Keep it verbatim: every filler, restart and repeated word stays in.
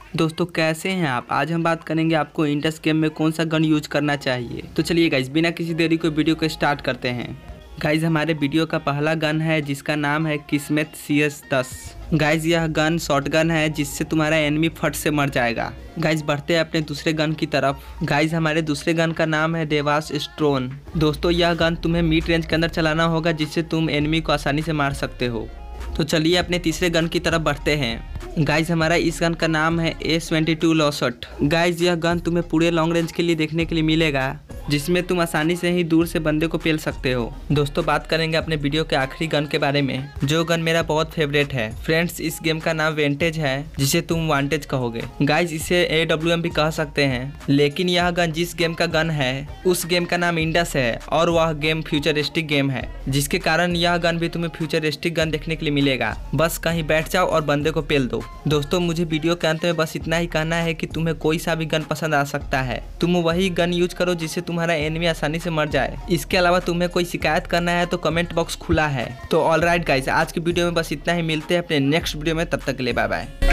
दोस्तों कैसे हैं आप। आज हम बात करेंगे आपको इंडस गेम में कौन सा गन यूज करना चाहिए। तो चलिए गाइज बिना किसी देरी को वीडियो को स्टार्ट करते हैं। गाइज हमारे वीडियो का पहला गन है जिसका नाम है किस्मत सी एस दस। गाइज यह गन शॉर्ट गन है जिससे तुम्हारा एनिमी फट से मर जाएगा। गाइज बढ़ते हैं अपने दूसरे गन की तरफ। गाइज हमारे दूसरे गन का नाम है देवास स्ट्रोन। दोस्तों यह गन तुम्हें मिड रेंज के अंदर चलाना होगा जिससे तुम एनिमी को आसानी से मार सकते हो। तो चलिए अपने तीसरे गन की तरफ बढ़ते हैं। गाइज हमारा इस गन का नाम है S twenty two lost. Guys यह गन तुम्हें पूरे लॉन्ग रेंज के लिए देखने के लिए मिलेगा जिसमें तुम आसानी से ही दूर से बंदे को पेल सकते हो। दोस्तों बात करेंगे अपने वीडियो के आखिरी गन के बारे में जो गन मेरा बहुत फेवरेट है। फ्रेंड्स इस गेम का नाम वेंटेज है जिसे तुम वांटेज कहोगे। गाइज इसे ए डब्ल्यू एम भी कह सकते हैं, लेकिन यह गन जिस गेम का गन है उस गेम का नाम इंडस है और वह गेम फ्यूचरिस्टिक गेम है, जिसके कारण यह गन भी तुम्हें फ्यूचरिस्टिक गन देखने के लिए मिलेगा। बस कहीं बैठ जाओ और बंदे को पेल दो। दोस्तों मुझे वीडियो के अंत में बस इतना ही कहना है कि तुम्हें कोई सा भी गन पसंद आ सकता है, तुम वही गन यूज करो जिससे तुम्हारा एनिमी आसानी से मर जाए। इसके अलावा तुम्हें कोई शिकायत करना है तो कमेंट बॉक्स खुला है। तो ऑलराइट गाइस आज की वीडियो में बस इतना ही। मिलते हैं अपने नेक्स्ट वीडियो में, तब तक के लिए बाय बाय।